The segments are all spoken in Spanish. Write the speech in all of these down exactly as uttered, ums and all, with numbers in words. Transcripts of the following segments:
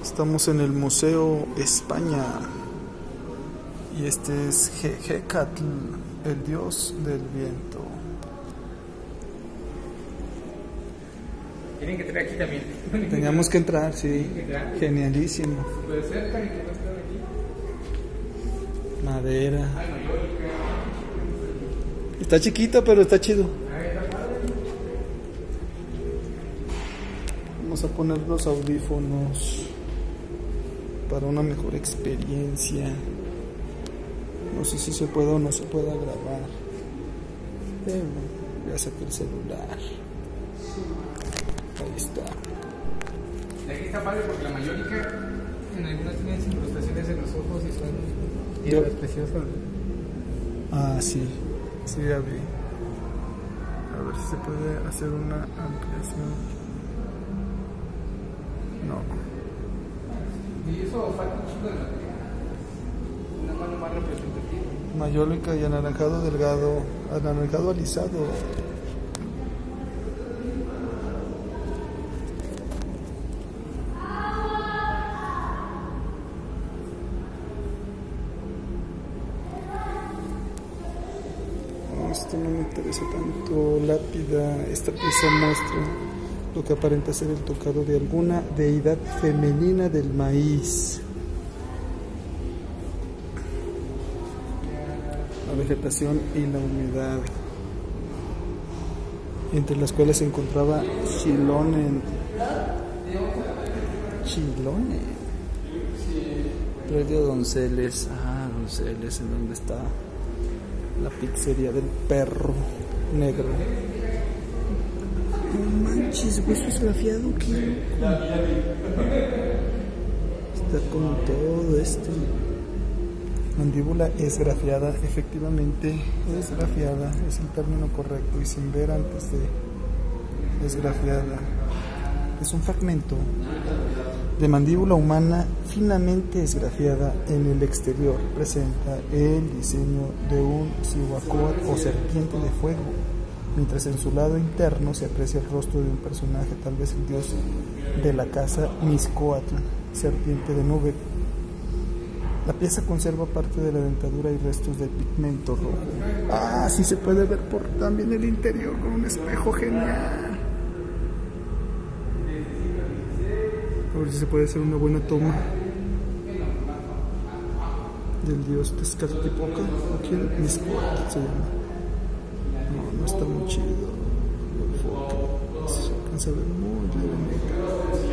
Estamos en el Museo España y este es Jecatl, el dios del viento. Tienen que entrar aquí también. Teníamos que entrar, sí. Que entrar. Genialísimo. Puede ser, para que no entren aquí. Madera. Está chiquito, pero está chido. Vamos a poner los audífonos para una mejor experiencia. No sé si se puede o no se puede grabar. Pero voy a sacar el celular. Ahí está. Y aquí está padre porque la mayólica en algunas tienen incrustaciones en los ojos y son piedras preciosas. Ah, sí. Sí, ya vi. A ver si se puede hacer una ampliación. No. Y eso falta un chico de material. Una mano más representativa. Mayólica y anaranjado delgado. Anaranjado alisado. Esto no me interesa tanto. Lápida. Esta pieza muestra lo que aparenta ser el tocado de alguna deidad femenina del maíz. La vegetación y la humedad, entre las cuales se encontraba Chilonen. Chilonen. Predio Donceles. Ah, Donceles, en donde está la pizzería del perro negro. No manches, güey, ¿eso es grafiado? ¿Qué? Está con todo esto. Mandíbula esgrafiada, efectivamente, esgrafiada, es el término correcto, y sin ver antes de esgrafiada. Es un fragmento de mandíbula humana finamente esgrafiada en el exterior. Presenta el diseño de un cihuacóatl o serpiente de fuego, mientras en su lado interno se aprecia el rostro de un personaje, tal vez el dios de la casa Mixcoatl, serpiente de nube. La pieza conserva parte de la dentadura y restos de pigmento rojo. Ah, sí se puede ver por también el interior con un espejo genial. A ver si se puede hacer una buena toma del dios Tezcatlipoca. ¿Quién? Mixcoatl se llama. No, no está muy chido el foco. Se alcanza a ver muy levemente.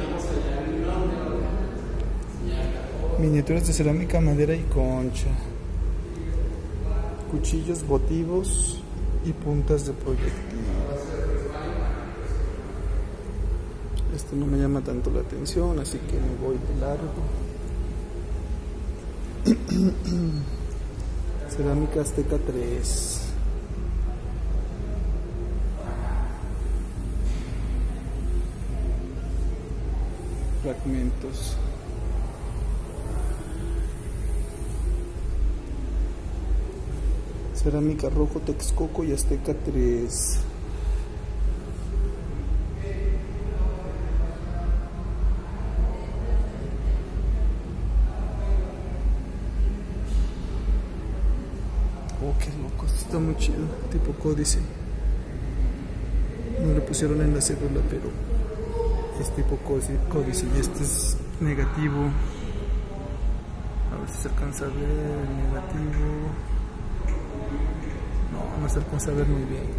Miniaturas de cerámica, madera y concha. Cuchillos votivos y puntas de proyectil. Esto no me llama tanto la atención, así que me voy de largo. Cerámica Azteca tres. Fragmentos. Cerámica Rojo, Texcoco y Azteca tres. Oh, qué loco, esto está muy chido, tipo códice. No le pusieron en la cédula, pero es tipo códice y este es negativo. A ver si se alcanza a ver el negativo. No, no se alcanza a ver muy bien.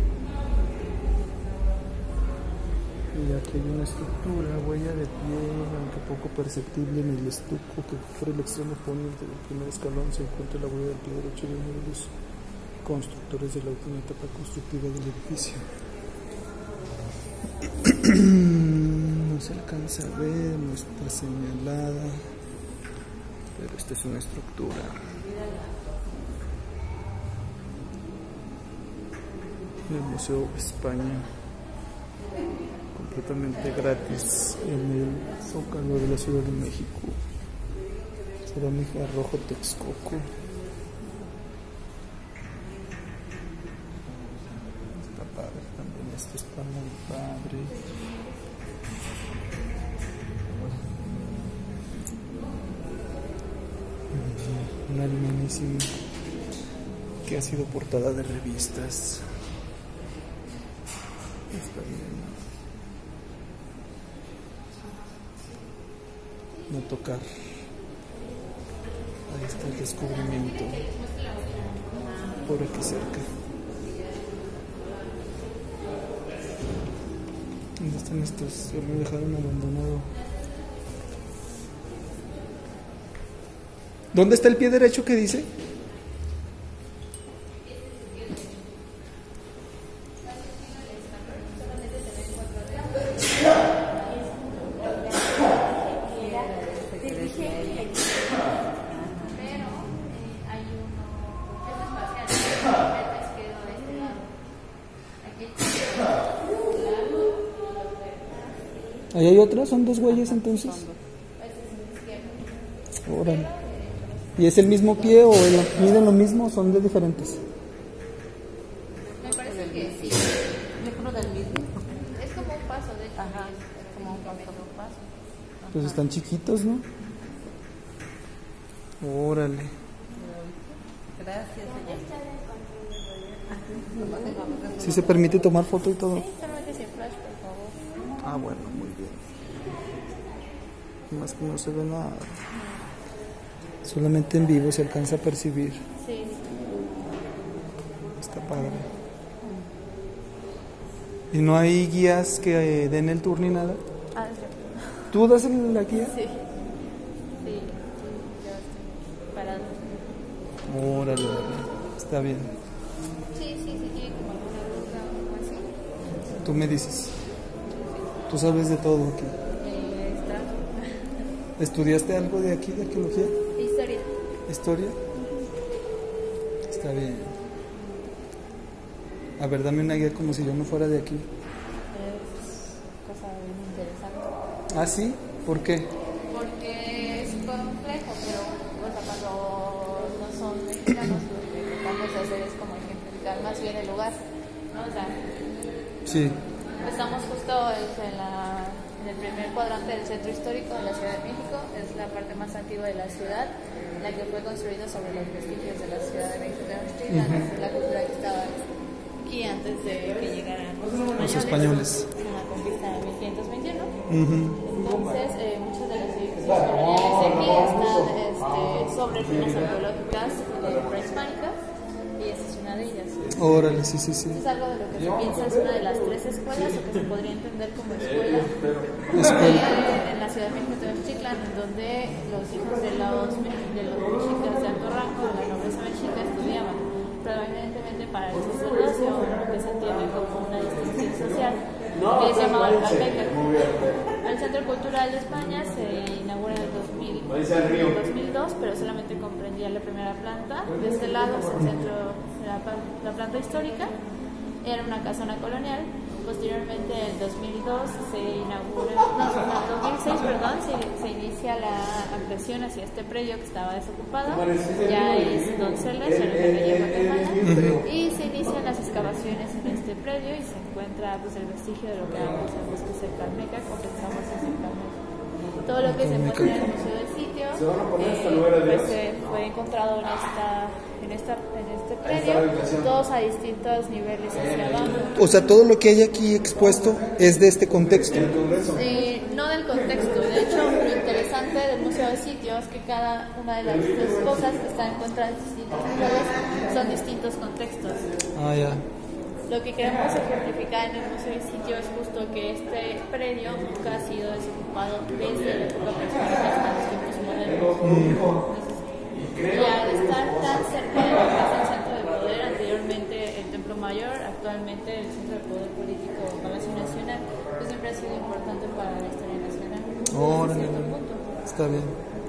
Y aquí hay una estructura, huella de pie, aunque poco perceptible en el estuco que por el extremo poniente del primer escalón se encuentra la huella del pie derecho de uno de los constructores de la última etapa constructiva del edificio. No se alcanza a ver, no está señalada, pero esta es una estructura. El Museo España, completamente gratis en el Zócalo de la Ciudad de México. Cerámica Rojo Texcoco. Está padre también, este está muy padre. Una minísima que ha sido portada de revistas. Está bien. No tocar. Ahí está el descubrimiento. Por aquí cerca. ¿Dónde están estos? Se me dejaron abandonado. ¿Dónde está el pie derecho que dice? ¿Ahí hay otra? ¿Son dos güeyes entonces? Órale. ¿Y es el mismo pie o el, miden lo mismo o son de diferentes? Me parece que sí. Yo creo del mismo. Es como un paso, de hecho. Ajá, Es como un paso, un paso. Pues están chiquitos, ¿no? Órale. Gracias, señor. ¿Sí se permite tomar foto y todo? Sí, solamente sin flash, por favor. Ah, bueno, muy bien. Más que no se ve nada. Solamente en vivo se alcanza a percibir. Sí. Está padre. ¿Y no hay guías que eh, den el tour ni nada? Ah, sí. ¿Tú das el- la guía? Sí. Sí. Ya estoy parado. Órale, órale. Está bien. Sí, sí, sí, tiene como alguna duda o algo así. Tú me dices. Tú sabes de todo aquí. Eh, está. ¿Estudiaste algo de aquí, de arqueología? Historia. ¿Historia? Está bien. A ver, dame una guía como si yo no fuera de aquí. Es cosa bien interesante. ¿Ah, sí? ¿Por qué? Porque es complejo, pero o sea, cuando no son mexicanos, lo que tratamos de hacer es como ejemplificar más bien el lugar, ¿no? O sea, Sí. estamos justo en, la, en el primer cuadrante del centro histórico de la Ciudad de México. Es la parte más antigua de la ciudad, la que fue construida sobre los vestigios de la Ciudad de México, uh-huh. La cultura que estaba aquí antes de que llegaran los españoles. Los españoles. En la conquista de mil quinientos veintiuno. Uh-huh. Entonces, eh, muchas de las edificios coloniales de aquí están este, sobre ruinas arqueológicas eh, prehispánicas, y esta es una de ellas. Órale, sí, sí, sí. Es algo de lo que se piensa es una de las tres escuelas, o que se podría entender como escuela, Escuela. eh, en la Ciudad de México, Tenochtitlan, en donde los hijos de los, de los mexicas de alto rango, de la nobleza mexica, estudiaban, predominantemente para el sacerdocio, o lo que se entiende como una distinción social, que se llamaba el Calmeca. El Centro Cultural de España se inaugura en el dos mil, dos mil dos, pero solamente comprendía la primera planta. De este lado es el centro, la, la planta histórica, era una casona colonial. Posteriormente, en el dos mil dos se inaugura, no, en el dos mil seis, perdón, se, se inicia la ampliación hacia este predio que estaba desocupado. Ya es Donceles, en la calle Guatemala, y se inician las excavaciones en este predio y se encuentra pues el vestigio de lo que ahora sabemos que es el Calmeca, o pensamos es el Calmeca. Todo lo que se encuentra en el museo del sitio eh, pues, eh, fue encontrado en esta en esta en este predio, todos a distintos niveles hacia abajo. O sea, todo lo que hay aquí expuesto es de este contexto. Eh, no del contexto, de hecho lo interesante del museo del sitio es que cada una de las tres cosas que están encontradas en distintos niveles son distintos contextos. Ah, ya. Lo que queremos ejemplificar en el museo del sitio es justo que este predio nunca ha sido desocupado desde la época prehispánica hasta los tiempos modernos. Entonces, y al estar tan cerca de lo que es el centro de poder, anteriormente el Templo Mayor, actualmente el centro de poder político Palacio Nacional, pues siempre ha sido importante para la historia nacional. Órale, Desde cierto punto. está bien.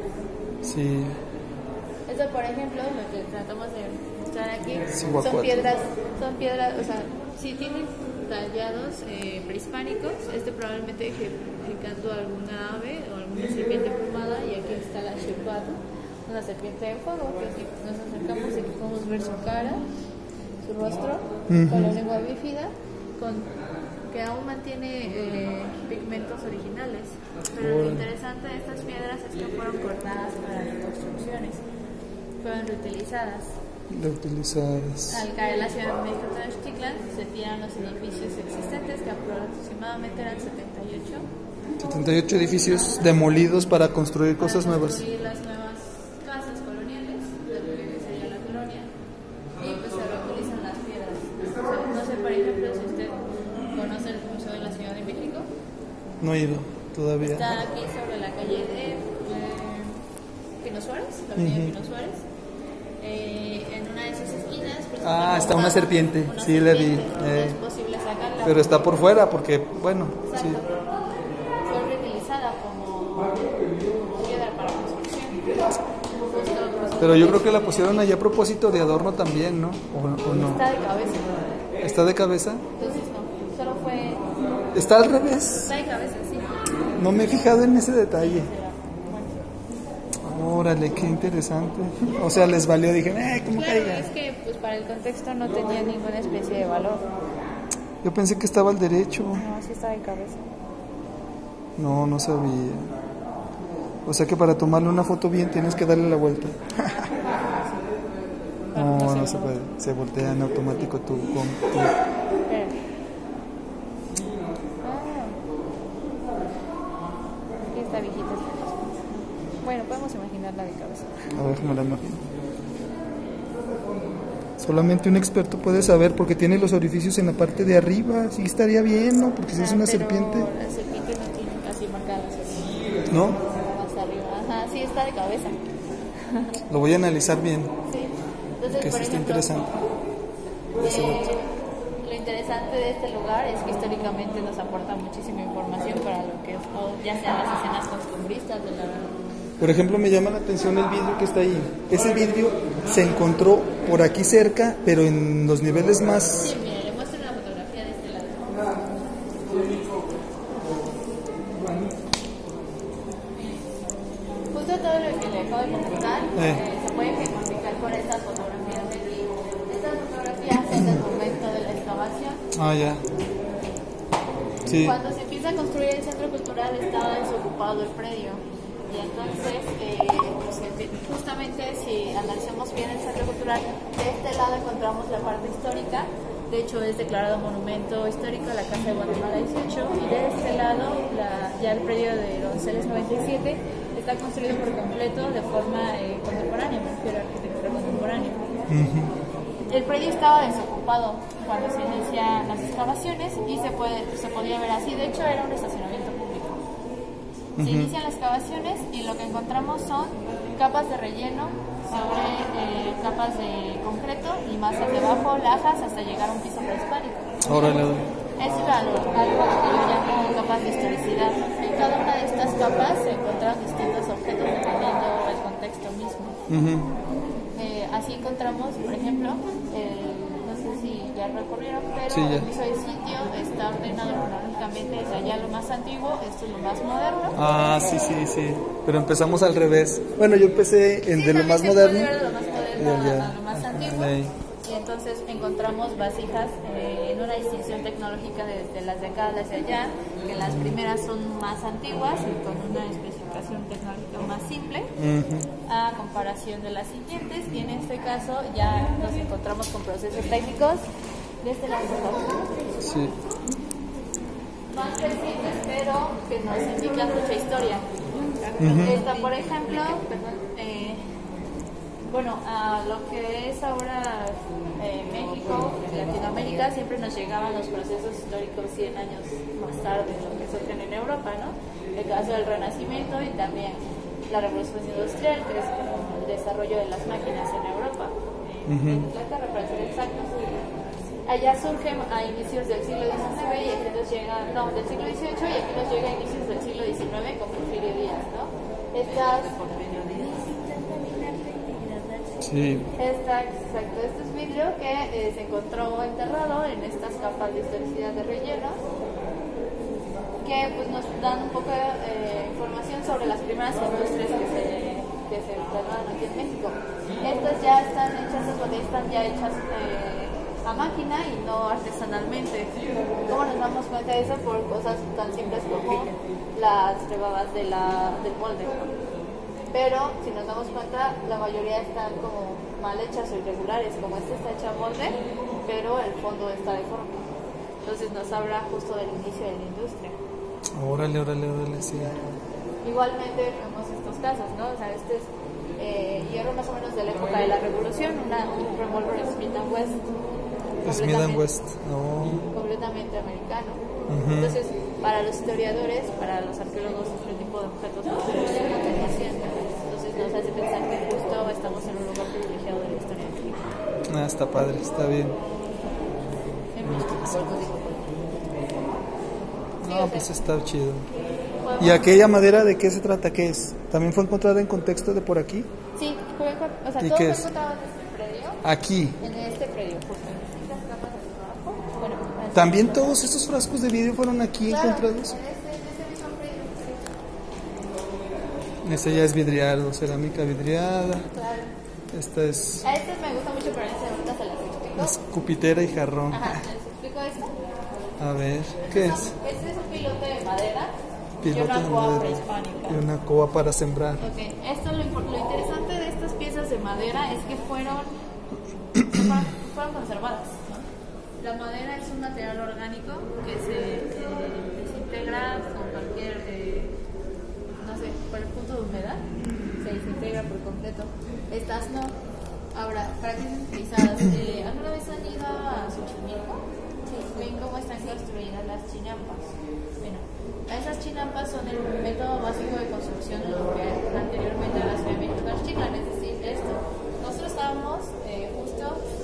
Sí. Esto, por ejemplo, lo que tratamos de mostrar aquí Sí, son guacuato. piedras, son piedras, o sea, si tienen tallados eh, prehispánicos, este probablemente ejemplificando alguna ave o alguna serpiente plumada, y aquí está la Xirpatu, una serpiente de fuego, que si nos acercamos y podemos ver su cara, su rostro, uh-huh. con la lengua bífida, con, que aún mantiene eh, pigmentos originales. Pero lo interesante de estas piedras es que fueron cortadas para las construcciones. fueron reutilizadas. Reutilizadas. Al caer la Ciudad de México Tenochtitlan, se tiran los edificios existentes, que aproximadamente eran setenta y ocho. setenta y ocho edificios demolidos para construir cosas para nuevas. construir las nuevas casas coloniales, de lo que sería la colonia, y pues se reutilizan las piedras. O sea, no sé, por ejemplo, si usted conoce el Museo de la Ciudad de México. No he ido todavía. Está aquí sobre la calle de eh, Pino Suárez, la avenida Ujú. Pino Suárez. Eh, en una de sus esquinas. Pues, Ah, está una serpiente, una sí, la vi, serpiente, no eh. es posible sacarla. Pero está por fuera porque, bueno, sí. Exacto. Fue reutilizada como piedra para construcción. Justo, pues, Pero yo creo que la pusieron allá a propósito de adorno también, ¿no? ¿O, o no? está de cabeza. ¿Está de cabeza? Entonces no, solo fue. Está al revés. Está de cabeza, sí. No me he fijado en ese detalle. Bueno. Órale, qué interesante. O sea, les valió, dije, eh, ¿cómo Claro, caiga? es que pues para el contexto no tenía ninguna especie de valor. Yo pensé que estaba al derecho. No, sí está de cabeza. No, no sabía. O sea que para tomarle una foto bien tienes que darle la vuelta. No, no se puede. Se voltea en automático tu... Con, tu... Espera. Ah. Aquí está viejita esta cosa. Bueno, podemos imaginarla de cabeza. A ver, me la imagino. Solamente un experto puede saber porque tiene los orificios en la parte de arriba. Sí estaría bien, ¿no? Porque si es Ah, una pero serpiente... La serpiente no tiene casi marcadas así. ¿No? Más arriba. Ajá, sí está de cabeza. Lo voy a analizar bien. Sí. Entonces, Que por sí está ejemplo, interesante. eh, lo interesante de este lugar es que históricamente nos aporta muchísima información para lo que es, o ya sean las escenas costumbristas de la... Por ejemplo, me llama la atención el vidrio que está ahí. Ese vidrio se encontró por aquí cerca, pero en los niveles más... Sí, mire, le muestro una fotografía de este lado. Justo todo lo que le acabo de comentar Eh. eh, se puede ejemplificar con estas fotografías de aquí. Estas fotografías son del momento de la excavación. Ah, ya. Sí. Cuando se empieza a construir el centro cultural estaba desocupado el predio. Y entonces, eh, pues, justamente si analizamos bien el centro cultural, de este lado encontramos la parte histórica. De hecho, es declarado monumento histórico la Casa de Guatemala dieciocho. Y de este lado, la, ya el predio de Donceles noventa y siete está construido por completo de forma eh, contemporánea, me refiero a arquitectura contemporánea. Ujú. El predio estaba desocupado cuando se inician las excavaciones y se, puede, se podía ver así. De hecho, era un estacionamiento público. Se Ujú. inician las excavaciones y lo que encontramos son capas de relleno sobre eh, capas de concreto y más hacia abajo lajas hasta llegar a un piso prehispánico. Órale. Es algo, algo que yo llamo capas de historicidad. En cada una de estas capas se encuentran distintos objetos dependiendo del contexto mismo. Ujú. Eh, así encontramos, por ejemplo, el, no sé si ya recorrieron, pero Sí, ya. el piso del sitio está ordenado cronológicamente desde allá lo más antiguo, esto es lo más moderno. Ah, sí, sí, sí. Pero empezamos al revés. Bueno, yo empecé en Sí, de lo también más se puede moderno. ver de lo más moderno Ya, ya. a lo más antiguo. Ahí. Y entonces encontramos vasijas eh, en una distinción tecnológica desde las décadas hacia allá, que las primeras son más antiguas y con una especificación tecnológica más simple, Ujú. a comparación de las siguientes, y en este caso ya nos encontramos con procesos técnicos de este lado Sí. más recientes, pero que nos indican mucha historia. Ujú. Esta, por ejemplo, perdón, eh, bueno, a lo que es ahora eh, México, Latinoamérica, siempre nos llegaban los procesos históricos cien años más tarde de lo que surgen en Europa, ¿no? El caso del Renacimiento y también la Revolución Industrial, que es como el desarrollo de las máquinas en Europa, en Ujú. Inglaterra, para ser exactos. Allá surgen a inicios del siglo diecinueve y aquí nos llega, no, del siglo dieciocho y aquí nos llega a inicios del siglo diecinueve con Porfirio Díaz, ¿no? Estas, Sí. esta, exacto, este es vidrio que eh, se encontró enterrado en estas capas de historicidad de relleno que pues nos dan un poco de eh, información sobre las primeras industrias que se, que se instalaron aquí en México. Estas ya están hechas, las botellas están ya hechas eh, a máquina y no artesanalmente. ¿Cómo nos damos cuenta de eso? Por cosas tan simples como las rebadas de la, del molde. pero si nos damos cuenta, la mayoría están como mal hechas o irregulares, como esta está hecha a molde, pero el fondo está deforme. Entonces nos habla justo del inicio de la industria. Órale, órale, órale, sí. Igualmente vemos estos casos, ¿no? O sea, este es eh, hierro más o menos de la época de la Revolución, una, un revólver Smith and West. Smith and West, no. Completamente americano. Uh-huh. Entonces, para los historiadores, para los arqueólogos, este tipo de objetos no tenemos continuación. Entonces nos hace pensar que justo estamos en un lugar privilegiado de la historia de México. Ah, está padre, está bien. No, pues está chido. ¿Y aquella madera de qué se trata? ¿Qué es? ¿También fue encontrada en contexto de por aquí? Sí, fue, o sea, ¿Y todo qué fue es? encontrado en este predio. Aquí. En este predio, justo en estas camas de trabajo. Bueno, en ¿También este- todos estos frascos de vidrio fueron aquí Claro, encontrados? En este, en este mismo predio. Ese ya es vidriado, cerámica vidriada. Claro. Esta es A este me gusta mucho, pero en este ahorita se las explico. escupitera y jarrón. Ajá, ¿les explico esto? A ver, ¿qué es? Este es un pilote de madera y Piloto una de coa madera prehispánica. y una coa para sembrar. Ok, esto lo, impor- lo interesante de estas piezas de madera es que fueron, fueron, fueron conservadas, ¿no? La madera es un material orgánico que se eh, desintegra con cualquier, eh, no sé, por el punto de humedad, se desintegra por completo. Estas no. Ahora, ¿para qué son utilizadas? Eh, ¿Alguna vez han ido a Xochimilco? Sí. ¿Ven cómo están construidas las chinampas? Bueno, esas chinampas son el método básico de construcción de lo que anteriormente era la Ciudad de México Tenochtitlan, es decir, esto. Nosotros estábamos eh, justo,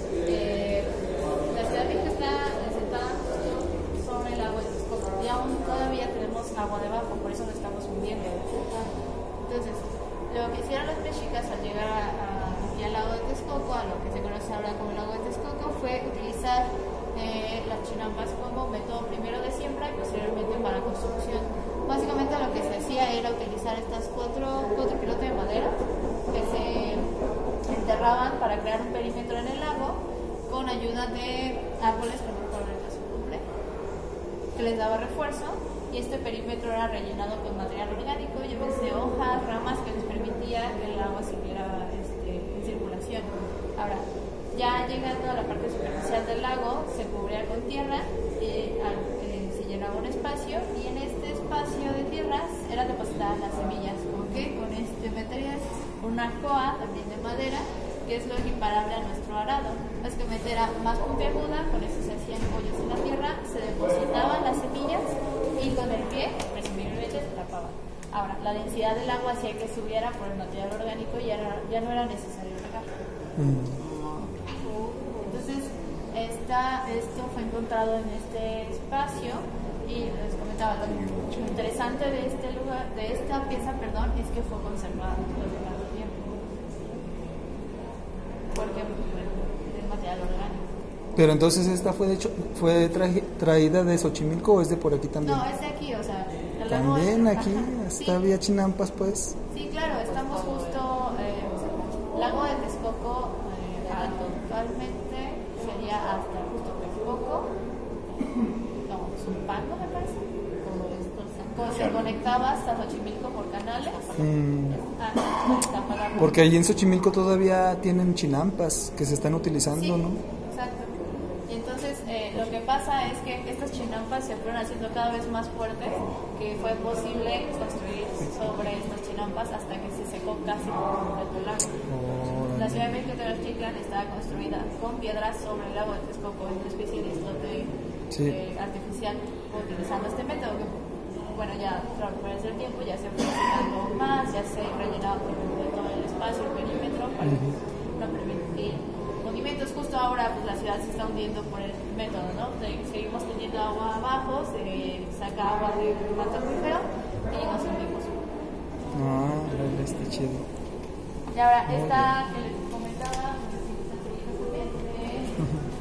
eh, la Ciudad de México está sentada justo sobre el lago de Texcoco y aún todavía tenemos agua debajo, por eso lo estamos hundiendo. Entonces, lo que hicieron los mexicas al llegar a, a, aquí al lago de Texcoco, a lo que se conoce ahora como el lago de Texcoco, fue utilizar eh, las chinampas como método primero de siembra y posteriormente para construcción. Básicamente lo que se hacía era utilizar estas cuatro, cuatro pilotes de madera que se enterraban para crear un perímetro en el lago con ayuda de árboles, que no recuerdo ahorita su nombre, que les daba refuerzo, y este perímetro era rellenado con material orgánico, llámese hojas, ramas, que les permitía que el agua siguiera este, en circulación. Ahora, ya llegando a la parte superficial del lago, se cubría con tierra, eh, al, eh, se llenaba un espacio, y en este espacio de tierras eran depositadas las semillas. ¿Con qué? Con este material, una coa también de madera, que es lo equiparable a nuestro arado. Básicamente era más puntiaguda, con eso se hacían hoyos en la tierra, se depositaban las semillas y con el pie, presumiblemente, se tapaban. Ahora, la densidad del agua hacía que subiera por el material orgánico y ya, era, ya no era necesario regar. Mm. Entonces, esta, esto fue encontrado en este espacio y les comentaba, lo interesante de este lugar, de esta pieza, perdón, es que fue conservada durante tanto tiempo. Porque bueno, es material orgánico. Pero entonces esta fue de hecho fue traje- traída de Xochimilco o es de por aquí también. No, es de aquí, o sea, el lago También es- aquí, ajá, hasta sí. había chinampas pues. Sí, claro, estamos justo, eh, lago de Texcoco, eh, actualmente sería hasta justo Texcoco, no, Zumpango me parece, como se conectaba hasta Xochimilco por canales. Mm. Ah, no, está apagado. Porque allí en Xochimilco todavía tienen chinampas que se están utilizando, Sí, ¿no? exacto. Y entonces eh, lo que pasa es que estas chinampas se fueron haciendo cada vez más fuertes, que fue posible construir sobre estas chinampas hasta que se secó casi por completo el lago. Oh, La Ciudad de México Tenochtitlan estaba construida con piedras sobre el lago de Texcoco, en una especie de islote Sí. eh, artificial, utilizando este método que, bueno, ya claro, por el tiempo ya se fue haciendo más, ya se rellenaba por completo el espacio, el perímetro, para no permitir movimientos. Justo ahora pues, la ciudad se está hundiendo por el método, ¿no? De- seguimos teniendo agua abajo, se saca agua del manto acuífero y nos hundimos. Ah, órale, está chido. Y ahora, esta que les comentaba, no sé si está siguiendo también, eh,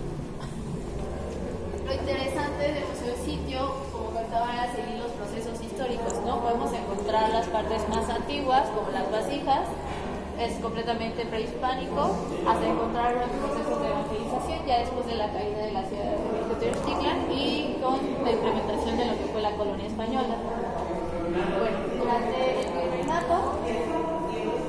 lo interesante del museo de sitio, como comentaba, era seguir los procesos históricos, ¿no? Podemos encontrar las partes más antiguas, como las vasijas, es completamente prehispánico, hasta encontrar los procesos de evangelización ya después de la caída de la ciudad de México Tenochtitlan y con la implementación de lo que fue la colonia española. Bueno, durante el virreinato,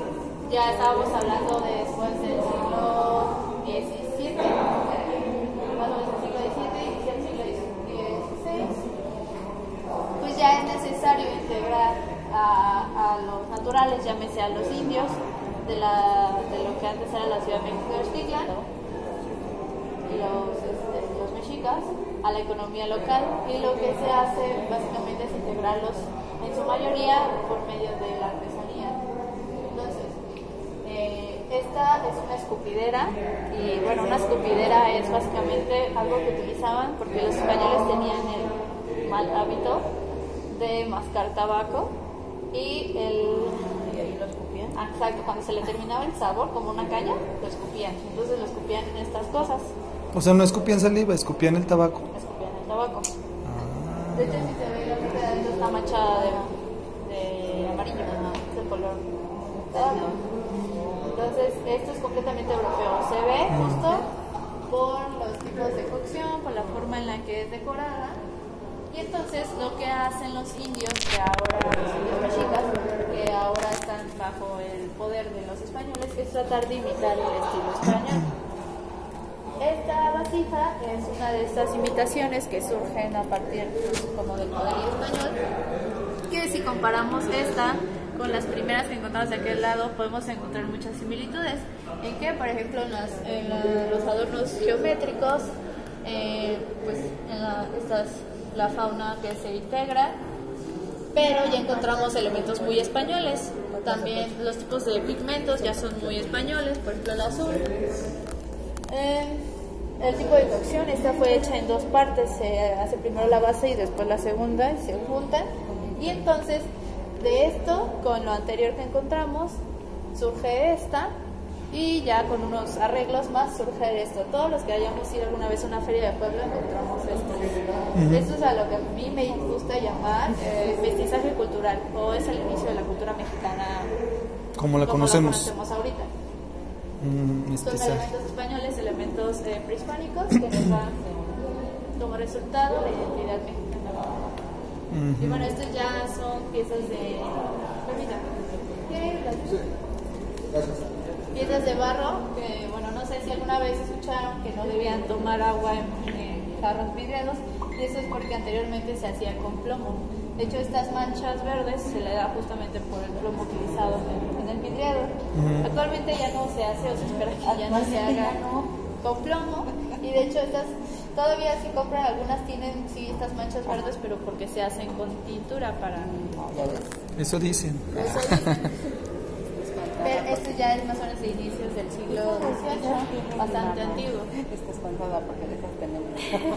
ya estábamos hablando de después del siglo diecisiete, más o menos el siglo diecisiete, inicia el siglo dieciséis, pues ya es necesario integrar a, a los naturales, llámese a los indios, de, la, de lo que antes era la Ciudad de México de Tenochtitlan, los, este, los mexicas, a la economía local, y lo que se hace básicamente es integrarlos en su mayoría por medio de la artesanía. Entonces, eh, esta es una escupidera, y bueno, una escupidera es básicamente algo que utilizaban porque los españoles tenían el mal hábito de mascar tabaco y el... ¿Y ahí lo escupían? Ah, exacto, cuando se le terminaba el sabor, como una caña, lo escupían. Entonces lo escupían en estas cosas. O sea, no escupían saliva, escupían el tabaco. Escupían el tabaco. Ah. De hecho, si se ve la parte está manchada de, de amarillo, ¿no? Es el color tabaco. Entonces, esto es completamente europeo. Se ve justo por los tipos de cocción, por la forma en la que es decorada. Y entonces lo que hacen los indios, que ahora, los indios mexicas, que ahora están bajo el poder de los españoles, es tratar de imitar el estilo español. Esta vasija es una de estas imitaciones que surgen a partir como del poderío español, que si comparamos esta con las primeras que encontramos de aquel lado, podemos encontrar muchas similitudes. En que, por ejemplo, en, las, en la, los adornos geométricos, eh, pues en la, estas... la fauna que se integra, pero ya encontramos elementos muy españoles. También los tipos de pigmentos ya son muy españoles, por ejemplo el azul. Eh, el tipo de cocción, esta fue hecha en dos partes, se hace primero la base y después la segunda y se juntan. Y entonces de esto, con lo anterior que encontramos, surge esta. Y ya con unos arreglos más surge esto. Todos los que hayamos ido alguna vez a una feria de pueblo encontramos esto. Uh-huh. Esto es a lo que a mí me gusta llamar eh, mestizaje cultural, o es el inicio de la cultura mexicana como la como conocemos, la conocemos ahorita. Mm, Son elementos españoles, elementos eh, prehispánicos que nos dan como resultado la identidad mexicana. Uh-huh. Y bueno, estos ya son piezas de... Permítame. Gracias. Piezas de barro, que bueno, no sé si alguna vez escucharon que no debían tomar agua en, en jarros vidriados, y eso es porque anteriormente se hacía con plomo. De hecho, estas manchas verdes se le da justamente por el plomo utilizado en, en el vidriado. Uh-huh. Actualmente ya no se hace, o se espera que ya no se haga con plomo, y de hecho estas todavía si compran, algunas tienen sí estas manchas verdes, pero porque se hacen con tintura para... Eso dicen. Eso dicen. Pero esto ya es más o menos de inicios del siglo dieciocho, bastante antiguo. Estás contada porque dejas tener.